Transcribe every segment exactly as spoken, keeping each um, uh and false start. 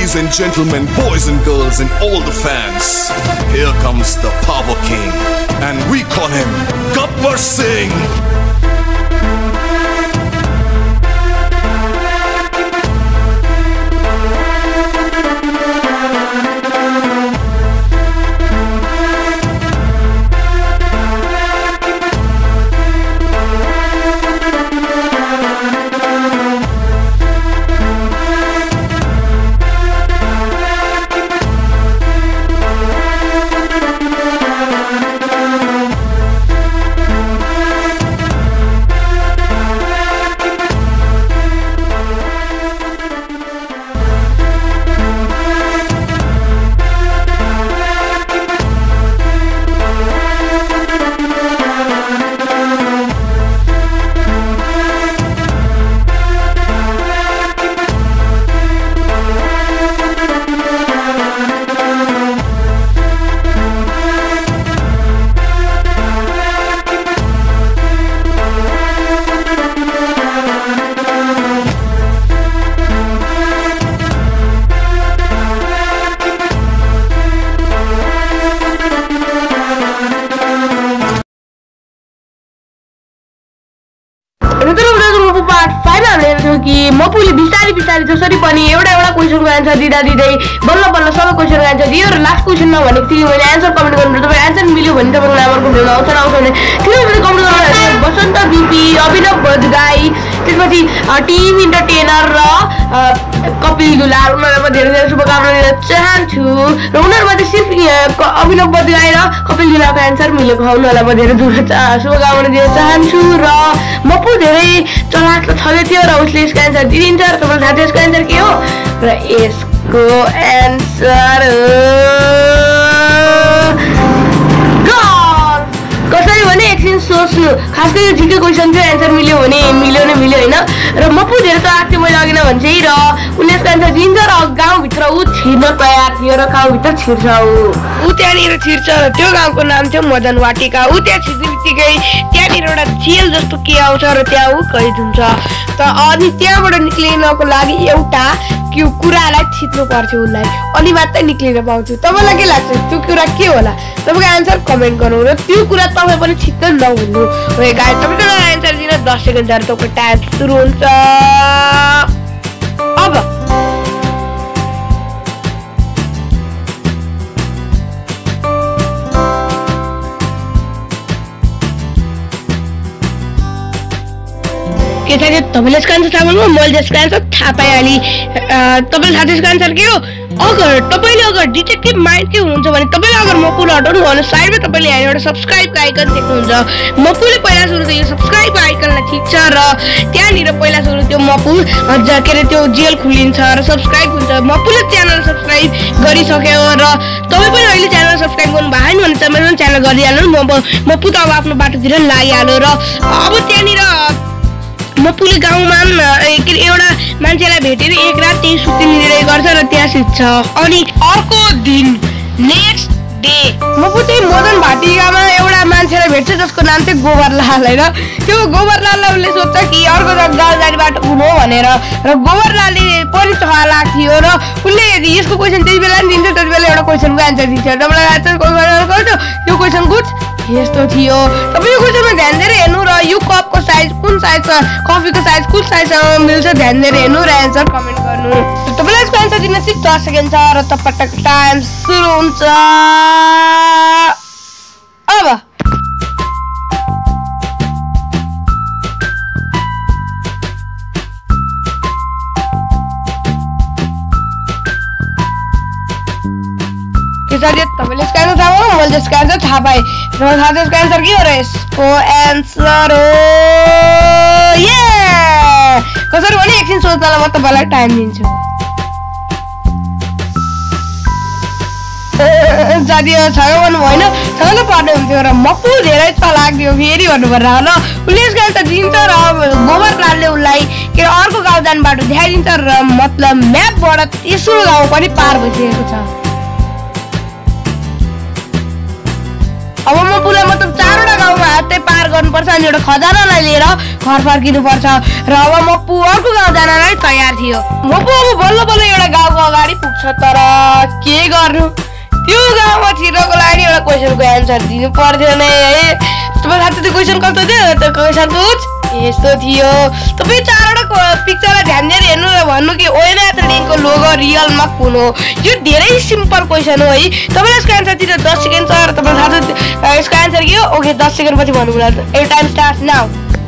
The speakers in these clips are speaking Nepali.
Ladies and gentlemen, boys and girls and all the fans, here comes the Power King, and we call him Gabbar Singh. कि मपुले बिस्तारै बिस्तारै जसरी पनि एउटा एउटा क्वेशनको आन्सर दिँदा दिँदै बल्ल बल्ल सबै क्वेशनको आन्सर दियो र लास्ट क्वेशन नभनेको थिएँ मैले आन्सर कमेन्ट गर्नु तपाईँ आन्सर मिल्यो भने तपाईँको नामको भिडियो आउँछ आउँछ भने किन भने कमेन्ट गर्नु बसन्त बिपी अभिनव बजगाई त्यसपछि टिम इन्टरटेनर र कपिल दुलाल उनीहरूलाई म धेरै धेरै शुभकामना दिन चाहन्छु र उनीहरूमध्ये सिर्फ अभिनव बजगाई र कपिल दुलालको आन्सर मिलेको हो उनीहरूलाई म धेरै धेरै शुभकामना दिन चाहन्छु र मपु धेरै चलाक छँदै थियो र उसले यसको आन्सर दिइदिन्छ र तपाईँलाई थाहा छ यसको आन्सर के हो र यसको आन्सर कसरी भने एकछिन सोच्नु खास गरी ठिकै क्वेसन थियो आन्सर मिल्यो भने मिल्यो नै मिल्यो होइन र मपु धेरै चलाक थियो मैले अघि नै भन्छे र उसले यसको आन्सर दिन्छ र गाउँभित्र ऊ छिर्न तयार थियो र गाउँभित्र छिर्छ ऊ त्यहाँनिर छिर्छ र त्यो गाउँको नाम थियो मदन वाटिका ऊ त्यहाँ छिर्ने बित्तिकै त्यहाँनिर एउटा जेल जस्तो के आउँछ र त्यहाँ ऊ कैद हुन्छ त अनि त्यहाँबाट निक्लिनको लागि एउटा त्यो कुरालाई छिट्नु पर्छ उसलाई अनि मात्रै निक्लिन पाउँछु तपाईँलाई के लाग्छ त्यो कुरा के होला तपाईँको आन्सर कमेन्ट गर्नु र त्यो कुरा तपाईँ पनि छिट्न नहुनु हो गाइस तपाईँको आन्सर दिन दस सेकेन्ड जानु तपाईँको टाइम सुरु हुन्छ अब के छ कि तपाईँले यसको आन्सर थाहा गर्नु मैले यसको आन्सर थाहा पाइहालेँ तपाईँले थाहा छ यसको आन्सर के हो अगर तपाईँले अगर डिटेक्टिभ माइन्ड के हुनुहुन्छ भने तपाईँले अगर मपुलाई हटाउनु भने साइडमा तपाईँले यहाँ एउटा सब्सक्राइबको आइकन देख्नुहुन्छ मपुले पहिला सुरु त यो सब्सक्राइबको आइकनलाई थिच्छ र त्यहाँनिर पहिला सुरु त्यो मपु के अरे त्यो जेल खुलिन्छ र सब्सक्राइब हुन्छ मपुले च्यानल सब्सक्राइब गरिसक्यो र तपाईँ पनि अहिले च्यानल सब्सक्राइब गर्नु भएन भने चाहिँ मेरो च्यानल गरिहाल्नु मपु त अब आफ्नो बाटोतिर लागिहाल्यो र अब त्यहाँनिर मपुले गाउँमा के अरे एउटा मान्छेलाई भेटेर एक रात त्यही सुतिने गर्छ र त्यहाँ सुत्छ अनि अर्को दिन नेक्स्ट डे मपु चाहिँ मदन भाटिकामा एउटा मान्छेलाई भेट्छ जसको नाम चाहिँ गोबरलाल होइन त्यो गोबरलाललाई उसले सोध्छ कि अर्को गाउँ जाने बाटो कुन हो भनेर र गोबरलालले पनि चलाक थियो र उसले यसको क्वेसन त्यति बेला पनि दिन्छ त्यति बेला एउटा क्वेसनको आन्सर दिन्छ तपाईँलाई आन्सर गर्छ यो क्वेसन गुड यस्तो थियो तपाईँ यो क्वेसनमा ध्यान दिएर हेर्नु र यो कपको साइज कुन साइजमा कफीको साइज कुन साइजमा मिल्छ ध्यान दिएर हेर्नु र एन्सर कमेन्ट गर्नु तपाईँलाई यसको एन्सर दिन सिर्फ दस सेकेन्ड छ र तपाईँको टाइम सुरु हुन्छ अब तपाईँले यसको आन्सर थाहा भयो मैले यसको आन्सर थाहा पाएँ र थाहा छ यसको आन्सर के हो र यसको आन्सर हो ये कसरी भने एकछिन सोच्नलाई म तपाईँलाई टाइम दिन्छु साथीहरू छागा भन्नु भएन छागा पर्ने हुन्थ्यो र मपु धेरै चलाक थियो फेरि भन्नु पर्ला ल उसले यसको आन्सर दिन्छ र गोबरलालले उसलाई के अरे अर्को गाउँ जाने बाटो देखाइदिन्छ र मतलब म्यापबाट तेस्रो गाउँ पनि पार भइसकेको छ अब मपुलाई मतलब चारवटा गाउँमा मात्रै पार गर्नुपर्छ अनि एउटा खजानालाई लिएर घर फर्किनुपर्छ र अब मप्पु अर्को गाउँ जानलाई तयार थियो। मप्पु अब बल्ल बल्ल एउटा गाउँको अगाडि पुग्छ तर के गर्नु त्यो गाउँमा छिर्नको लागि एउटा क्वेसनको एन्सर दिनु पर्थ्यो नै है। तपाईँ खालि त्यो क्वेसन कस्तो थियो त्यो क्वेसनको यस्तो थियो। तपाईँ चारवटा पिक्चरलाई ध्यान दिएर हेर्नु र भन्नु कि ओएन एथलेटिकको लोगो रियलमा कुन हो। यो धेरै सिम्पल क्वेसन हो है। तपाईँलाई यसको एन्सर दिनु दस सेकेन्ड छ र तपाईँलाई थाहा छ यसको एन्सर के हो। ओके दस सेकेन्ड पछि भन्नु पर्छ। ए टाइम स्टार्ट नाउ।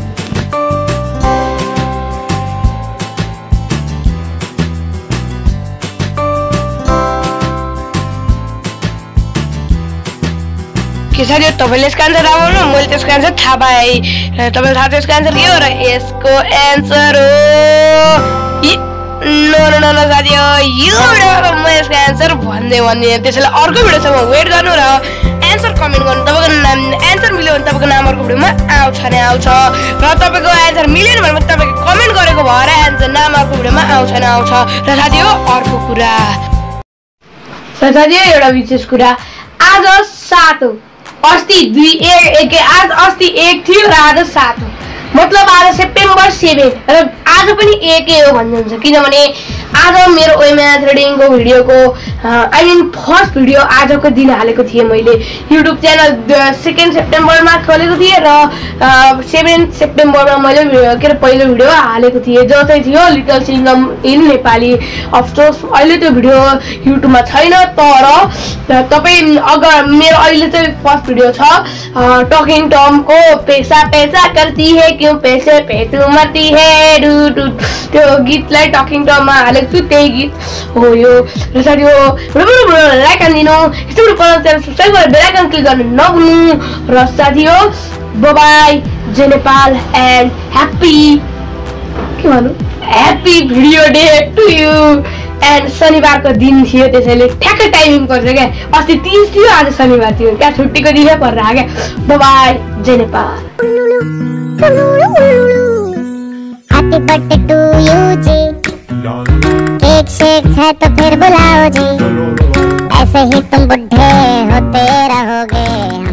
के छ यो तपाईँले यसको एन्सर थाहा पाउनु मैले त्यसको एन्सर थाहा पाएँ। तपाईँलाई थाहा छ यसको एन्सर के हो र यसको एन्सर हो नो नो नो साथी हो यो भिडियोमा म यसको एन्सर भन्दै भन्दिनँ। त्यसैले अर्को भिडियोसम्म वेट गर्नु र एन्सर कमेन्ट गर्नु। तपाईँको नाम एन्सर मिल्यो भने तपाईँको नाम अर्को भिडियोमा आउँछ नै आउँछ र तपाईँको एन्सर मिलेन भने तपाईँको कमेन्ट गरेको भएर एन्सर नाम अर्को भिडियोमा आउँछ नै आउँछ। र साथी हो अर्को कुरा र साथी हो एउटा विशेष कुरा आज सात हो अस्ति दुई एक आज अस्ति एक थियो र आज सात हो मतलब आज सेप्टेम्बर सेभेन र आज पनि एकै हो भन्नुहुन्छ किनभने आज मेरो ओएमए थ्रेडिङको भिडियोको आई मिन फर्स्ट भिडियो आजको दिन हालेको थिएँ मैले युट्युब च्यानल सेकेन्ड सेप्टेम्बरमा खोलेको थिएँ र सेभेन सेप्टेम्बरमा मैले के अरे पहिलो भिडियो हालेको थिएँ जो चाहिँ थियो लिटल सिङ्गम इन नेपाली। अफसोस अहिले त्यो भिडियो युट्युबमा छैन तर तपाईँ अगर मेरो अहिले चाहिँ फर्स्ट भिडियो छ टकिङ टमको पैसा पैसा करती है क्यों पैसे पे तू मरती है डु डु त्यो गीतलाई टकिङ टममा हालेको छु त्यही गीत हो यो। र साथी हो लाइक हानिदिनु यस्तो सब्सक्राइब गरेर बेल आइकन क्लिक गर्नु नभुल्नु र साथी हो बाइ जय नेपाल एन्ड ह्याप्पी के भन्नु happy video day to you and शनिबारको दिन थियो त्यसैले ठ्याक्कै टाइमिङ पर्छ क्या अस्ति तिस थियो आज शनिबार थियो क्या छुट्टीको दिनै परेर क्या बाइ जय Nepal. Happy birthday to you जी केक शेक है तो फिर बुलाओ जी ऐसे ही तुम बुढ़े होते रहोगे।